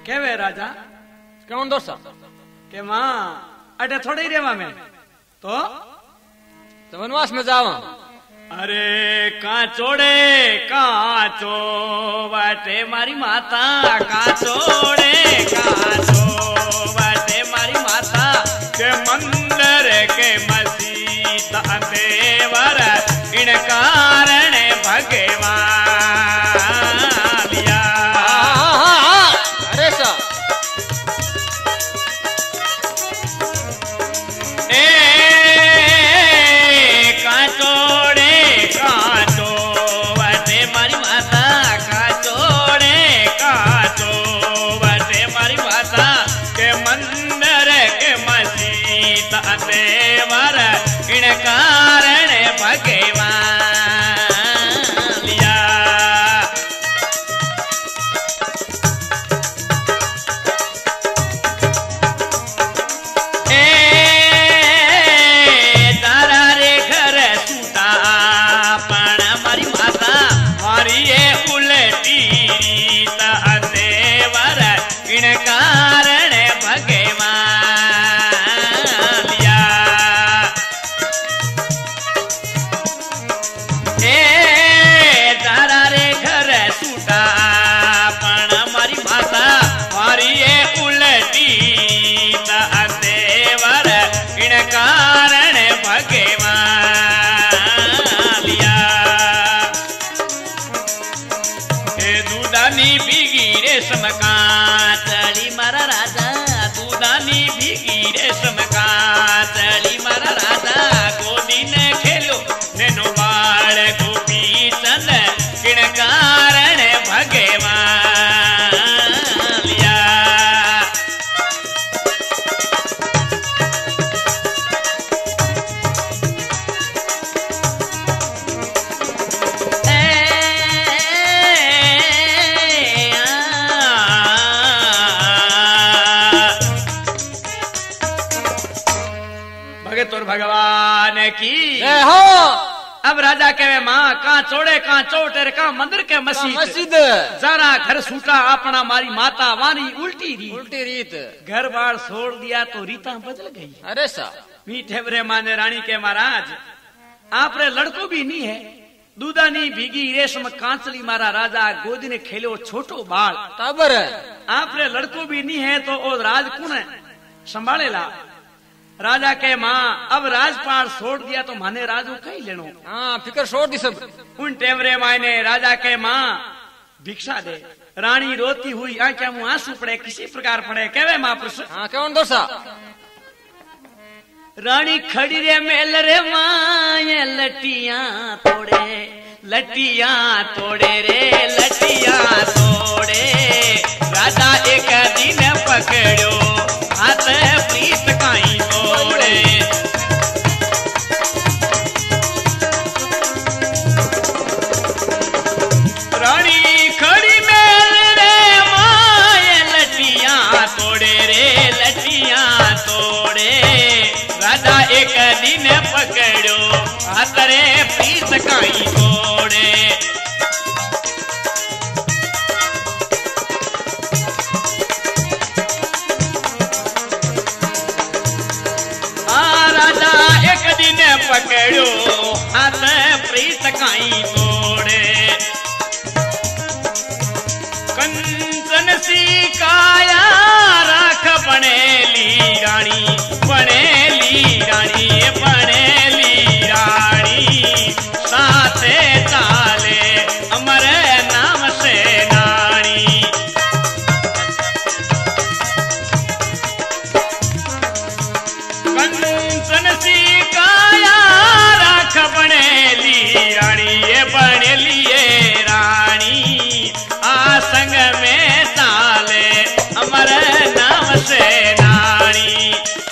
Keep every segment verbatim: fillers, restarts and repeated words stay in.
केवे राजा कौन दोसा के मां अटे थोड़े ही रेवा में तो तो वनवास में जावा अरे काचोड़े काचो वाटे मारी माता काचोड़े काचो वाटे मारी माता के मंदिर के मसीत देवर इन कारण भगवान लिया अरे सा ए काचोड़े काचो वाटे मारी माता काचोड़े काचो वाटे मारी माता के मंदिर के मसीत देवर इन कारण भगवान लिया ए तारा रे घर सूता पण मारी माता मारी ये उलटी देवर इन कारण भगवान लिया ए तारा रे घर सूटा पण मारी माता मारी ये उलटी देवर इन कारण भगवान लिया ए दूधानी भीगी रेशम कातली मारा राजा दूधानी भीगी रेशम कातली मारा राजा गोदी ने खेलो नेनो बाळ गोपी चंद किण कारण भगवान लिया भगत और भगवान की ए हो अब राजा कहे माँ कहाँ चोड़े कहाँ चोटेर कहाँ मंदिर के मस्जिद मस्जिद जरा घर सूटा अपना मारी माता वानी उल्टी रीत उल्टी रीत घर बार छोड़ दिया तो रीता बदल गई अरे सा मीठे बरे माने रानी के महाराज आप रे लड़को भी नहीं है दूधानी भीगी रेशम कांचली मारा राजा गोदी ने खेलो छोटो बाल टाबर आप रे लड़को भी नहीं है तो ओ राज कौन है संभालेला राजा के माँ अब राजपाट छोड़ दिया तो माने राजू कहीं लेनो हाँ फिकर छोड़ दी सब उन टेमरे मायने राजा के माँ भिक्षा दे रानी रोती हुई आंखें मुंह आंसू पड़े किसी प्रकार पड़े कहवे महापुरुष हाँ कौन दोसा रानी खड़ी रे मेल रे माए लटिया तोड़े लटिया तोड़े रे लटिया तोड़े राजा एक दिन पकड़ो हाथ प्रीत काई तोड़े रानी खड़ी मेल रे माए लटिया तोड़े रे लटिया तोड़े राजा एक दिन पकड़ो हाथरे प्रीत काई तोड़े आ राजा एक दिन पकड़ो हाथ प्रीत काई तोड़े कंचन सी काया राख बनेली रानी बनेली रानी बनेली रानी साथे चाले अमर नाम से नानी कंचन सी काया राख बनेली रानी ये बनेली ये रानी आ संग में चाले अमर नाम से नानी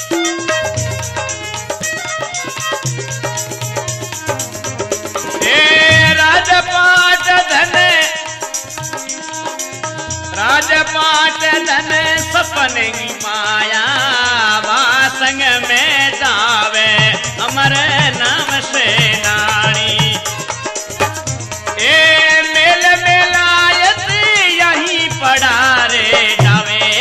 राजपाट धन राजपाट धन सपन की माया वासंग में जावे अमर नाम से नानी ए मेल मेलायत यहीं पड़ा रे जावे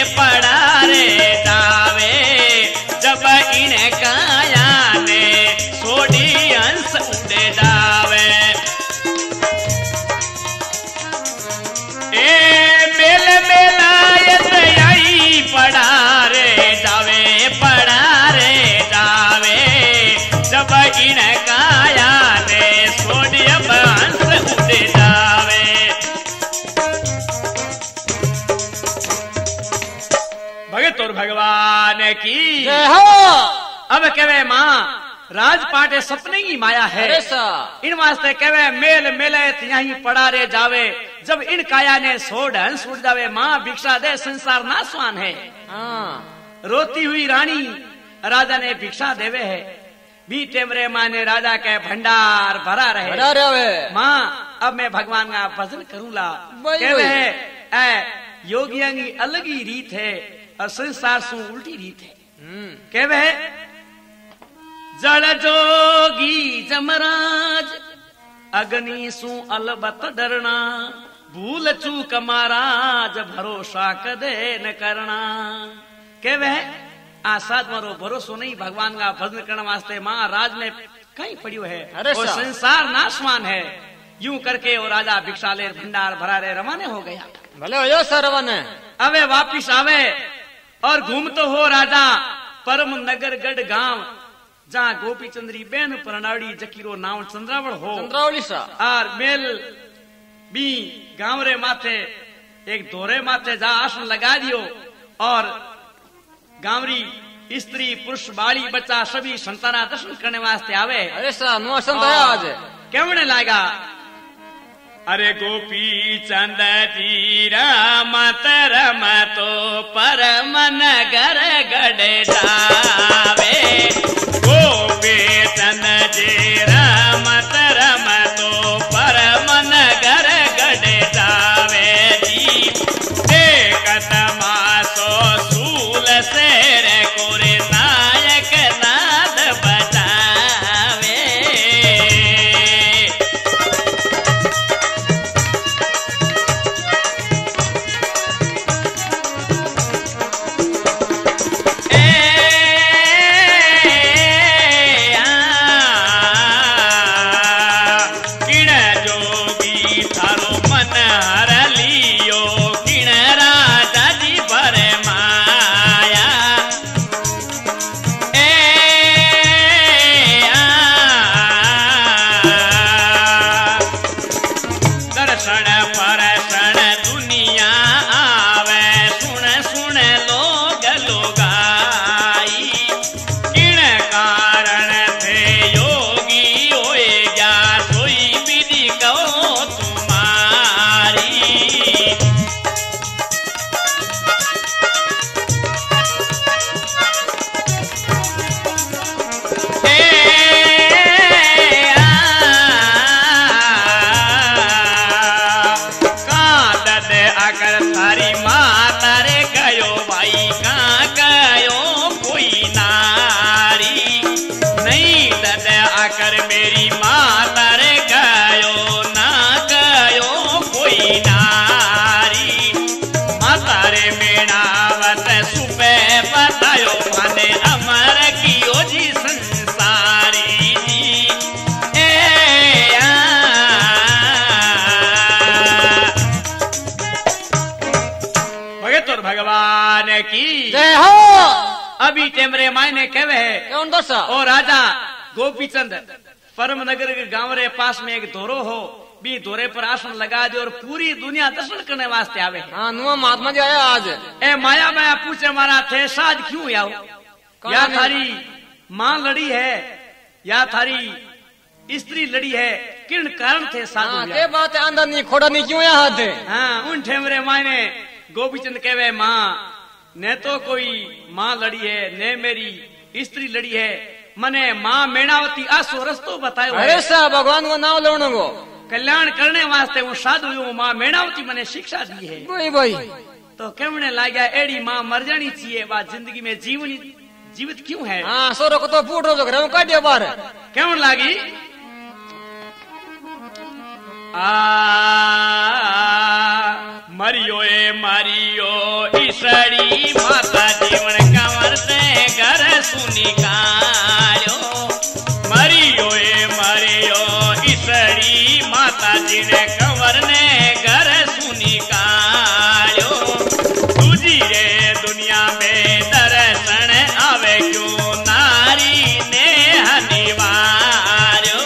की जय हो। अब कहवे माँ राजपाटे सपने की माया है। अरे सा इन वास्ते कहवे मेल मेले यहीं पड़ा रे जावे, जब इन काया ने सोड हंस उड़ जावे। माँ भिक्षा दे संसार नासवान है। हाँ रोती हुई रानी राजा ने भिक्षा देवे है। बी टेमरे माँ ने राजा के भंडार भरा रहे। भरा रहे माँ अब मैं भगवान का भजन करूंगा। वही कहवे वही। है ऐ योगियों की अलग ही रीत है और संसार सु उल्टी रीत है। हम्म कहवे है जड़ जोगी जमराज अग्नि सु अलबत डरना, भूल चूक महाराज भरोसा कदे न करना। कहवे है आसाद मारो भरोसो नहीं भगवान का भजन करने वास्ते। माँ राज में कहीं पड़ियो है अरे और सा। संसार नाशवान है। यूं करके वो राजा भिक्षा ले भंडार भरा रे रवाने हो गया। भले हो जाओ सर रवाने। अबे वापिस आवे और घूमतो हो राजा परम नगर गढ़ गांव, जहाँ गोपी चंद्री बेन परनाड़ी जकीरो नाव चंद्रावल हो। चंद्रावली सा और मेल बी गांव रे माथे एक दोरे माथे जा आसन लगा दियो और गांवरी स्त्री पुरुष बाली बच्चा सभी संताना दर्शन करने वास्ते आवे। अरे सा नुआ संत है आज। केवने लागा अरे गोपी चंद जी रामत रम तो परम नगर गढ़ जावे। गोपी चंद जी रामत रम तो परम नगर गढ़ जावे जी। देखत मासो सूल शेर कोरे नायक नाद बजावे। की जय हो। अभी टेमरे मायने कहवे है कौन दसा ओ राजा गोपीचंद परम नगर के गांव रे पास में एक धोरो हो, बी धोरे पर आसन लगा दे और पूरी दुनिया दर्शन करने वास्ते आवे है। हाँ नुआ महात्मा जी आया आज। ए माया माया पूछे मारा थे साज क्यों आओ? या नहीं? थारी माँ लड़ी है या थारी स्त्री लड़ी है, किन कारण थे साधु? हाँ के बात है अंदर नहीं खोड़ा नहीं क्यों यहाँ थे? हाँ उन ठेमरे मायने गोपीचंद कहवे माँ ने तो कोई माँ लड़ी है ने मेरी स्त्री लड़ी है, मने माँ मेणावती आसो रस्तो बतायो है। अरे सा भगवान को नाम लेने को कल्याण करने वास्ते हूँ साधु हूँ, माँ मेणावती मने शिक्षा दी है। भाई भाई तो कहने लाग्या एड़ी माँ मर जानी चाहिए, बात जिंदगी में जीवनी जीवित क्यों है? हाँ सोरो को तो फूट रो घर काट दिया बाहर। क्यों लागी? आ मरियो ए मरियो ईसड़ी माता जीवन कंवर से घर सुनी कायो। मरियो ए मरियो ईसड़ी माता जी ने कंवर ने घर सुनी कायो। दूजी रे दुनिया में दर्शन आवे क्यों नारी ने हनिवार्यो।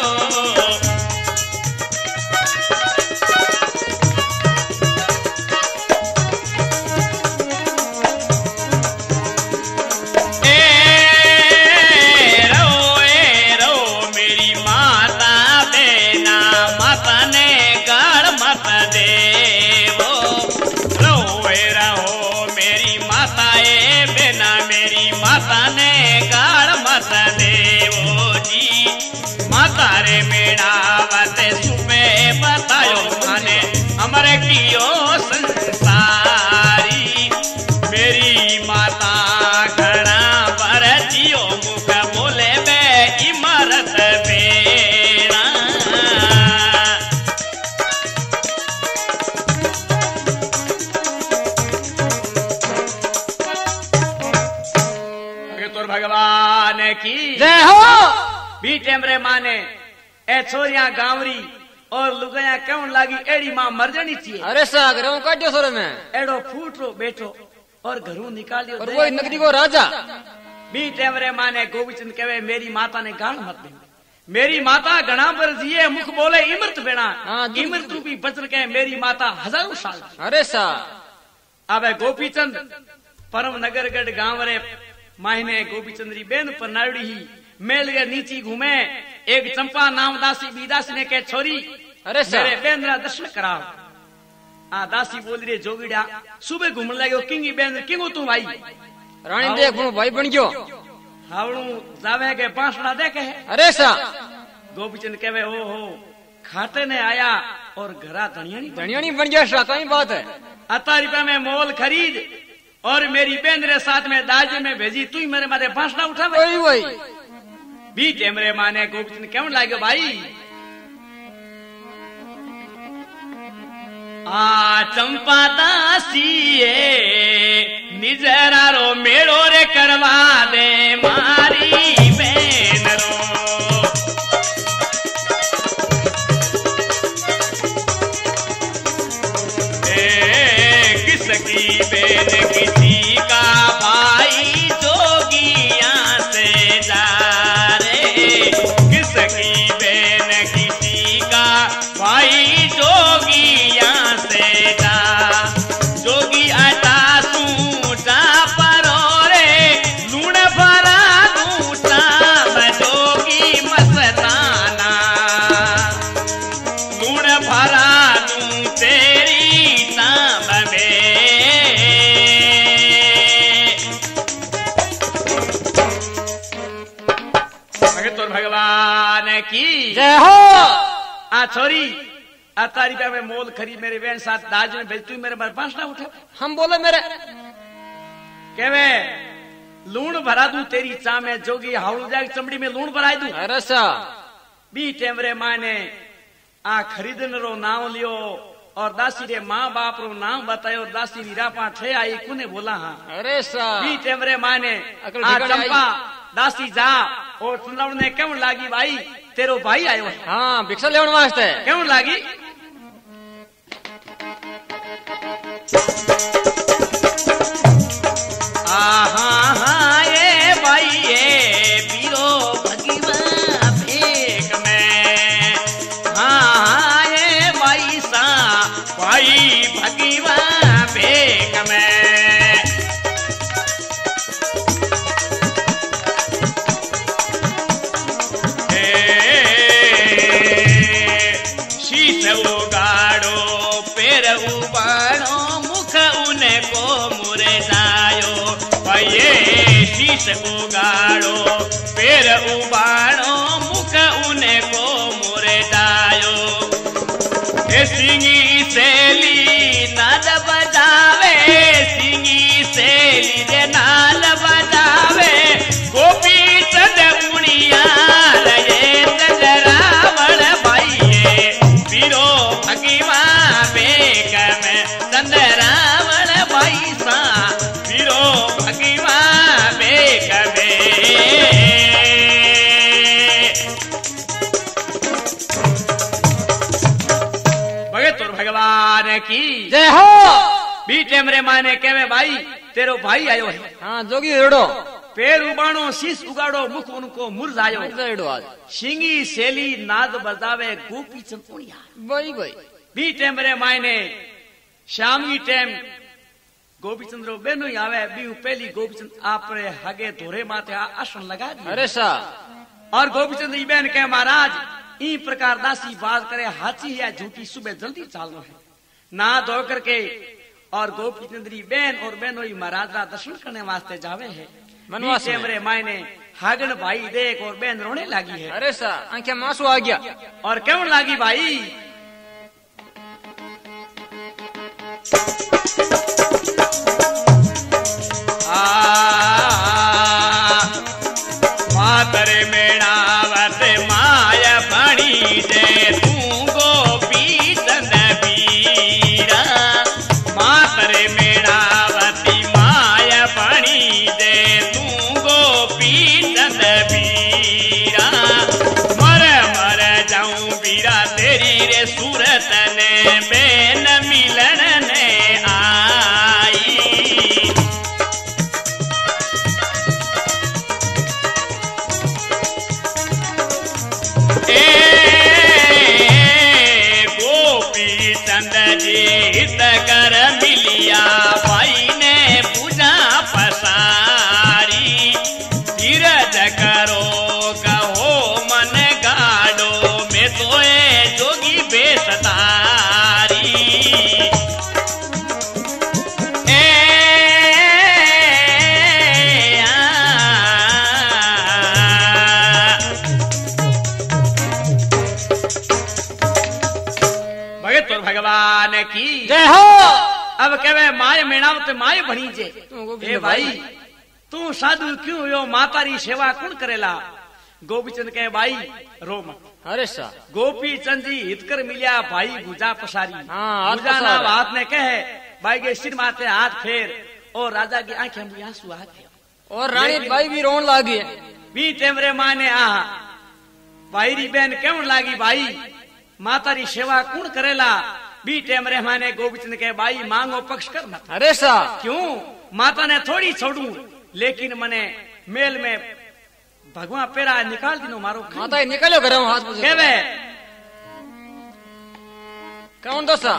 की जय हो। बी टेमरे माने ए छोरिया गांवरी और लुगाया कौन लागी एड़ी मां मर जानी चाहिए। अरे सा घरों काटियो सोरे में एड़ो फूटरो बैठो और घरों निकालियो और वो नगरी को राजा। बी टेमरे माने गोपीचंद कहे मेरी माता ने गाल मत दे, मेरी माता घना पर जिए मुख बोले इमृत बेना, इमृत रूपी बचन कहे मेरी माता हजारों साल। अरे सा अब गोपीचंद परम नगर गढ़ गांव रे मायने गोपीचंद री बेन पर नाड़ी ही मेल के नीची घूमे एक चंपा नाम दासी बी दासी ने कहे छोरी अरे मेरे बेन रा दर्शन कराओ। आ दासी बोल रही जोगिड़ा सुबह घूमने लगे किंगी बेन किंगो तू भाई रानी देख भाई बन गयो हावड़ू जावे के पांसड़ा देखे है। अरे सा गोपीचंद कहे ओ हो खाटे ने आया और घरा धनिया नहीं धनिया नहीं बन गया। कई बात है अता रुपया में मोल खरीद और मेरी बेन रे साथ में दाज में भेजी तू ही मेरे मारे पांसड़ा उठा वही वही बी टेमरे माने गोपीचंद केवन लाग्यो भाई। आ चंपा दासी निजरारो मेड़ो रे करवा दे मारी बेन रो। ए किसकी बेन किसी का भाई जोगिया से जा रे, किसकी बेन किसी का भाई जोगिया से जा। जोगी आता सूटा परो रे लूण भरा दूटा मैं जोगी मस्ताना, लूण भरा दूं तेरी ताम में। भगत भगवान की जय हो। आ छोरी अता रुपया में मोल खरीद मेरे बहन साथ दाज में भेज तू मेरे बार पांसड़ा उठा। हम बोले मेरे केवे लूण भरा दूं तेरी चा में जोगी हावड़ू जाग चमड़ी में लूण भराई दूं। अरे सा बी टेमरे माने आ खरीदन रो नाम लियो और दासी रे माँ बाप रो नाम बतायो। दासी वीरा पाठे आई कुने बोला हाँ। अरे सा बी टेमरे माने अकल आ ठिकाने चंपा दासी जा और सुनलाउड़ ने केवन लागी भाई तेरो भाई आयो है। हाँ भिक्षा लेवन वास्ते केवन लागी। आहा हा ये भाई ये पीरो भगवा भेक में, हाँ ये भाई सा भाई भगवा भेक में। शीश उगाड़ो पैर उबाड़ो मुख उने को मुरे जायो। ये शीश उगाड़ो पैर उबाड़ो मुख उने को मुरे जायो। सिंगी सेली नाल बजावे, सिंगी सेली रे नाल बजावे। गोपी चंद मुनिया रे चंद्रावण भाई पीरो भगवा बेग में चंद्रावण भाई सा पीरो भगवा बेग में। भगत और भगवान की जय हो। बी टेमरे माने केवे भाई तेरो भाई आयो है। हाँ जोगी रेड़ो पैर उबाणो शीश उगाड़ो मुख उनको मुरझायो। रेड़ो आज सिंगी सेली नाद बजावे गोपी चंपुड़िया। वही वही बी टेमरे मायने शाम की टाइम गोपी चंद्रो बेनो ही आवे। बी पहली गोपी चंद आपरे हगे धोरे माथे आसन लगा दी। अरे सा और गोपी चंद ई बहन कहे महाराज ई प्रकार दासी बात करे हाची या झूठी सुबह जल्दी चालनो है ना धो करके। और गोपी चंद्री बहन और बहनों ही महाराज का दर्शन करने वास्ते जावे है। मनवास में। मेरे मायने हागन भाई देख और बहन रोने लगी है। अरे सा आंखें मासू आ गया और क्यों लगी भाई। मातरे मेणावत माया बणी दे तू गोपी चंद बीरा। मातरे मेणावती माया बणी दे तू गोपी चंद बीरा। कर मिलिया भाई ने पूजा पसारी धीरज करो कहो मन गाड़ो मैं तो ए जोगी बेसतारी ए भगत और भगवान की जय हो। अब कहे माय मेणावत माय भणीजे ए भाई तू साधु क्यों यो मातारी सेवा कौन करेला गोपीचंद कहे भाई रो मत अरे सा गोपी चंद जी हितकर मिलिया भाई गुजा पसारी हाँ, हाथ गुजा ना पसार है। हाथ ने कहे भाई के सिर माथे हाथ फेर और राजा की आंखें में आंसू आ गए और रानी बाई भी रोन लागी है। बी टेमरे माने आ भाई री बहन केवन लागी भाई मातारी सेवा कौन करेला बी टेमरे माने गोपीचंद के भाई मांगो पक्ष कर मत अरे सा क्यों माता ने थोड़ी छोड़ू लेकिन मने मेल में भगवान पेरा निकाल दिनो मारो माता ही निकलो घर हाथ पूछे केवे कौन दोसा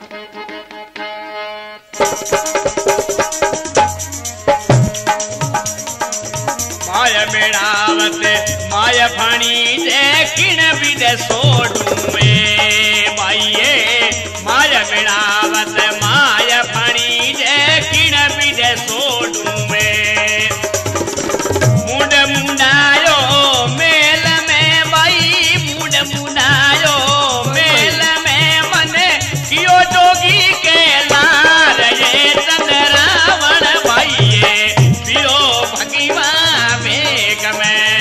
माय मेड़ावत माय फणी जे किण विदे सोडू ए भाईए माय मेड़ावत माय फणी जे किण विदे सोडू ए मुंड मुंडायो मेल में भाई मुंड मुंडायो मेल में मने कियो जोगी के लार ये चंद्रावण भाईए पियो भगवा मेघ में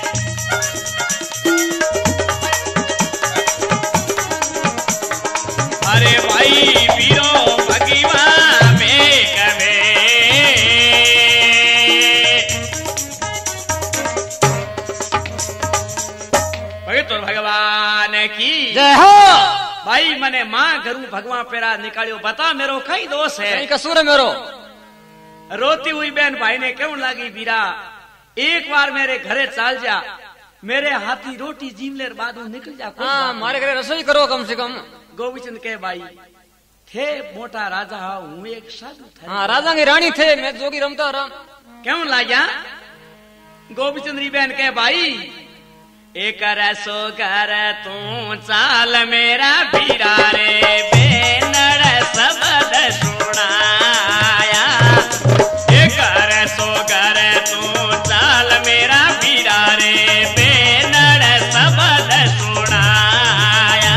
अरे भाई पियो भगवा मेघ में भगत और भगवान की जय हो। भाई मने मां घरू भगवान पेरा निकालियो बता मेरो कई दोष है कहीं कसूर है मेरो रोती हुई बहन भाई ने क्यों लागी बीरा एक बार मेरे घरे चाल जा मेरे हाथी रोटी जीवलेर बादू निकल जा कोई हाँ बात मारे घरे रसोई करो कम से कम नहीं। गोपीचंद के भाई थे मोटा राजा हूँ एक साधु था हाँ राजा की रानी थे मैं जोगी रमता राम क्यों लाग्या गोपीचंद री बहन के भाई एक रसो कर तू चाल मेरा बीरा रे बेनड़ शब्द सुनाया एक रसो कर तू चाल मेरा बीरा रे बेनड़ शब्द सुनाया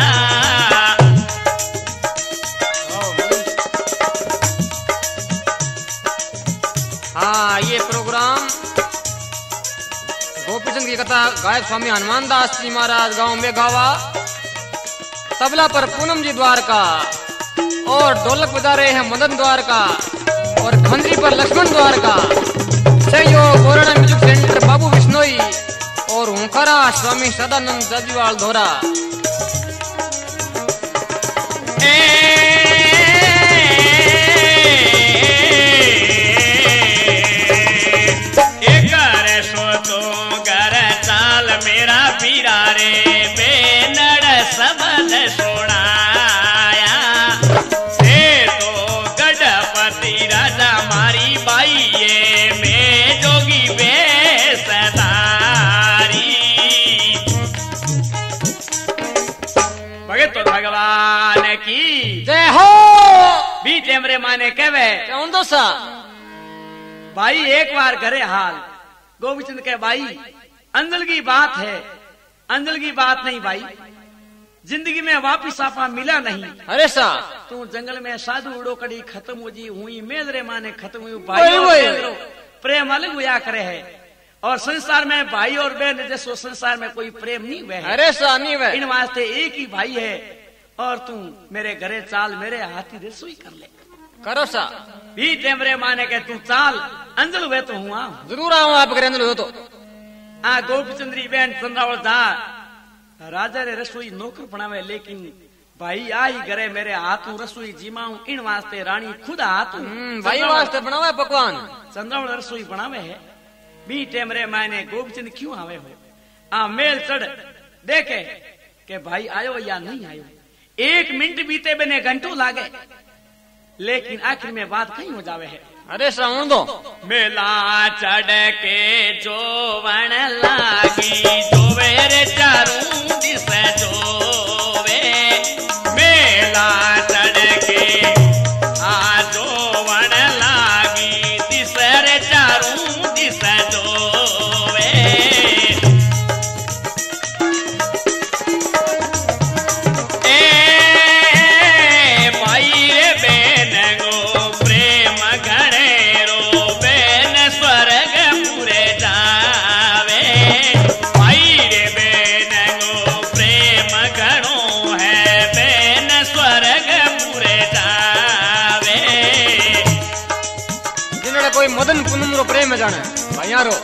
हाँ ये प्रोग्राम गोपीचंद की कथा गायक स्वामी हनुमान दास जी महाराज गांव में गावा तबला पर पूनम जी द्वारका और ढोलक बजा रहे हैं मदन द्वारका और खंजरी पर लक्ष्मण द्वारका सहयोग गोरणा म्यूजिक सेंटर बाबू बिश्नोई और हुंकारा स्वामी सदानंद जजवाल धोरा मेरा पीरा रे बेनड़ शब्द सुनाया से तो गढ़पति राजा मारी बाई ये मैं जोगी बेसदारी भगत भगवान की जय हो। भी टेमरे माने कहवे कौन दोसा भाई एक बार घरे हाल गोपीचंद के भाई अंजल की बात है अंजल की बात नहीं भाई जिंदगी में वापिस आपा मिला नहीं अरे सा तू जंगल में साधु उड़ो कड़ी खत्म हो जी हुई मेल रे माने खत्म हुई वही, भाई और वही। बहन रो प्रेम अलग हुआ करे है और संसार में भाई और बहन जैसो संसार में कोई प्रेम नहीं हुए है अरे सा नहीं वे इन वास्ते एक ही भाई है और तू मेरे घरे चाल मेरे हाथी रसोई कर ले करो सा भी टेमरे माने के तू चाल अंजल हुए तो हुआ जरूर आऊँ आप घर अंदर हो तो आ गोपीचंद्री बहन चंद्रावल जा राजा रे रसोई नौकर बनावे लेकिन भाई आई घरे मेरे हाथों रसोई जीमाऊ इन वास्ते रानी खुद हाथों हम्म, भाई वास्ते बनावा है पकवान चंद्रावल रसोई बनावे है बी टेमरे मायने गोपीचंद क्यों आवे हो आ मेल चढ़ देखे के भाई आयो या नहीं आयो एक मिनट बीते बने घंटों लागे लेकिन आखिर में बात कहीं हो जावे है। अरे श्रावण दो मेला चढ़ के जोवन लागी जोवे रे चारू दिस जोवे मेला चढ़ के आ जोवन लागी दिस रे चारू दिस जोवे ए माई रे बेन गो प्रेम घड़ेरो बेन स्वर्ग पूरे जावे माई रे बेन गो प्रेम घड़ो है बेन स्वर्ग पूरे जावे जिन्होंने कोई मदन पूनम रो प्रेम जाने भैया रो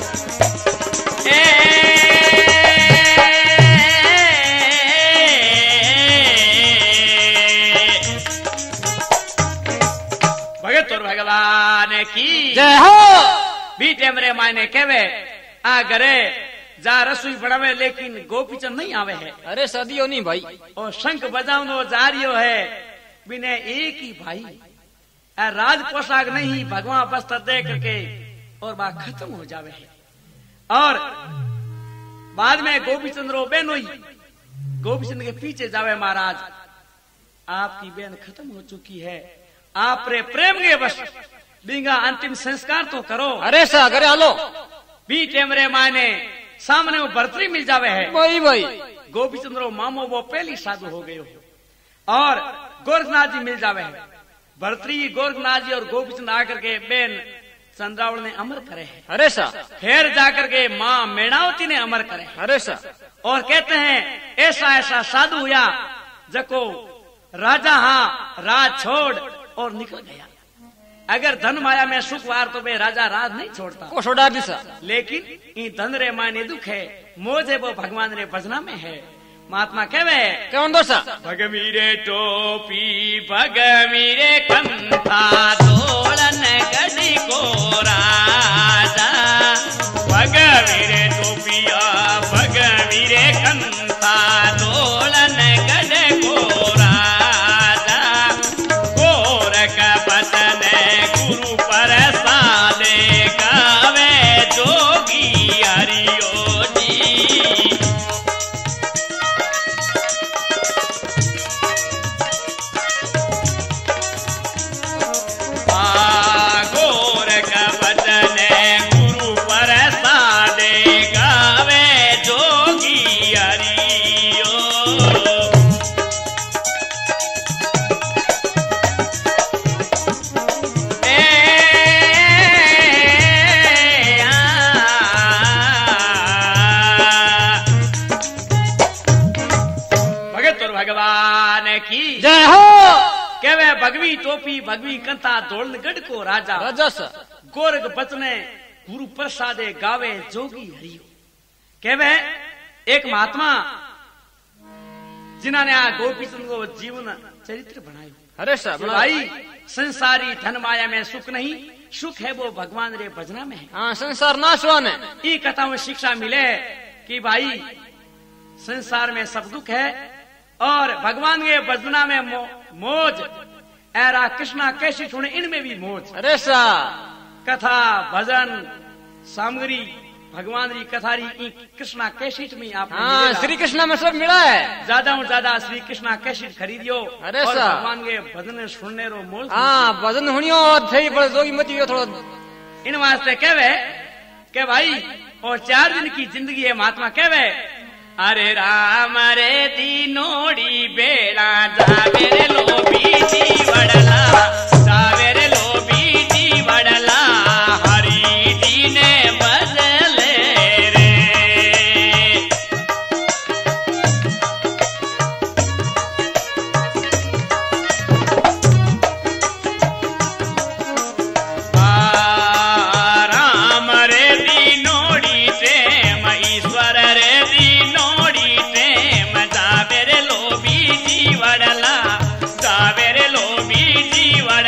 भगत और भगवान की जय हो। बीते मरे मायने कहवे आ घरे जा रसोई बनावे लेकिन गोपीचंद नहीं आवे है। अरे सदियों नहीं भाई और शंख बजावनो जा रियो है बिने एक ही भाई आ राज पोशाक नहीं भगवान वस्त्र दे करके और बात खत्म हो जावे है। और बाद में गोपीचंद रो बहन हुई गोपीचंद के पीछे जावे महाराज आपकी बहन खत्म हो चुकी है आप रे प्रेम के बस बिंगा अंतिम संस्कार तो करो। अरे सा करे हालो बीटे मरे मायने सामने वो बर्तरी मिल जावे है भाई भाई गोपीचंद्रो मामो वो पहली शादी हो गई हो और गोरखनाथ जी मिल जावे है भरतरी गोरखनाथ जी और गोपीचंद आकर के बेन चंद्रावल ने अमर करे है। अरे सा फिर जाकर के माँ मेणावती ने अमर करे है। अरे सा और कहते हैं ऐसा ऐसा साधु हुआ जको राजा हाँ राज छोड़ और निकल गया। अगर धन माया में सुख वार तो बे राजा राज नहीं छोड़ता को छोड़ा दिशा लेकिन इन धन रे माने दुख है मोजे वो भगवान रे भजना में है। महात्मा कहवे कौन दोसा भगवीरे टोपी भगवीरे कंथा तोड़न गड़ी को राजा भगवीरे टोपिया भगवीरे कंथा तोड़न गड़ को राजा गोरख बचन गुरु पर साले गावे जोगी हरियो जी जय हो। कहवे भगवी टोपी भगवी कंता दौड़न गढ़ को राजा राजस गोरख बचने गुरु प्रसादे गावे जोगी हरियो। कहवे एक महात्मा जिन्होंने आ गोपीचंद को जीवन चरित्र बनायो। अरे सा भाई संसारी धन माया में सुख नहीं सुख है वो भगवान रे भजना में है। हाँ संसार नाशवान है। ई कथा में शिक्षा मिले कि भाई संसार में सब दुख है और भगवान के भजना में मो, मौज ऐरा कृष्णा कैसी सुने इनमें भी मौज। अरे सा कथा भजन सामग्री भगवान की कथारी कृष्णा कैसेट में आप हाँ श्री कृष्णा में सब मिला है। ज्यादा से ज्यादा श्री कृष्णा कैसेट खरीदियो अरे और सा भगवान के भजन सुनने रो मोल हाँ भजन हुनियो और थे बड़े जोगी मत हो थोड़ा इन वास्ते कहवे के भाई और चार दिन की जिंदगी है। महात्मा कहवे अरे राम रे दीनोड़ी बेड़ा जावेरे लोभी जी वड़ला जावेरे लोभी जी वड़ला हरि जी ने बदले रे आ राम रे दीनोड़ी प्रेम ईश्वर रे दीनोड़ी प्रेम जावेरे लोभी जी वड़ला जावेरे लोभी जी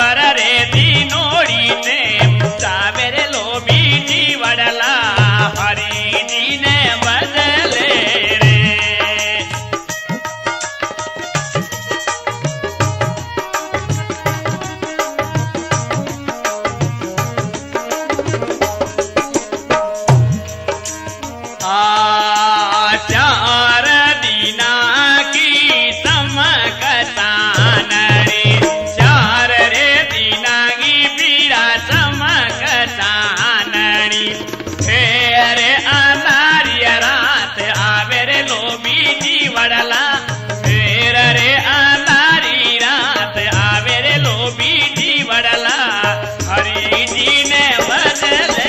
वर रे दीनोड़ी ने जावे रे लोभी जी वड़ला हरि जी ने बदले रे। आ चार दीना की समकता नरे चार रे दीना की पीड़ा समकता नरी फेरे अंधारी रात आवे रे लोभी जी वड़ला फेर रे अंधारी रात आवे रे लोभी जी वड़ला हरि जी ने बदले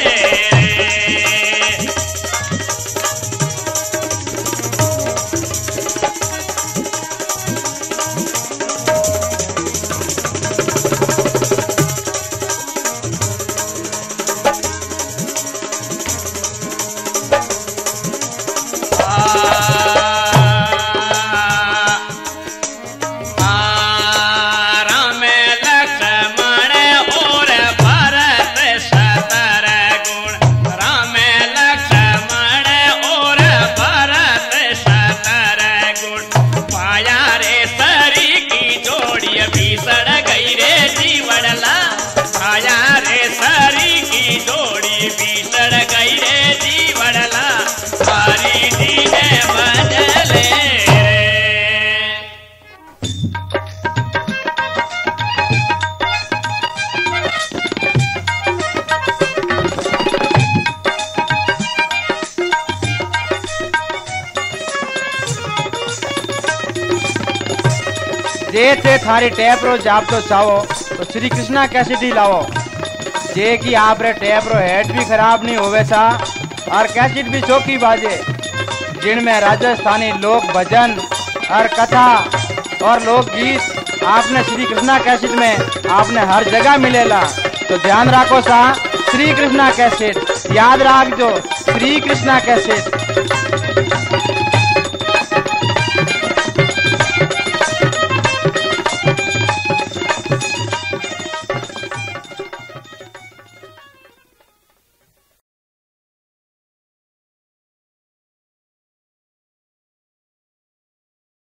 जे थे थारी टैप रो जाप तो चाहो तो श्री कृष्णा कैसेट ही लाओ जे कि आप रे टैप रो हेड भी खराब नहीं होवे सा और कैसेट भी चौकी बाजे जिनमें राजस्थानी लोक भजन और कथा और लोकगीत आपने श्री कृष्णा कैसेट में आपने हर जगह मिलेला। तो ध्यान रखो सा श्री कृष्णा कैसेट याद रख जो श्री कृष्णा कैसेट।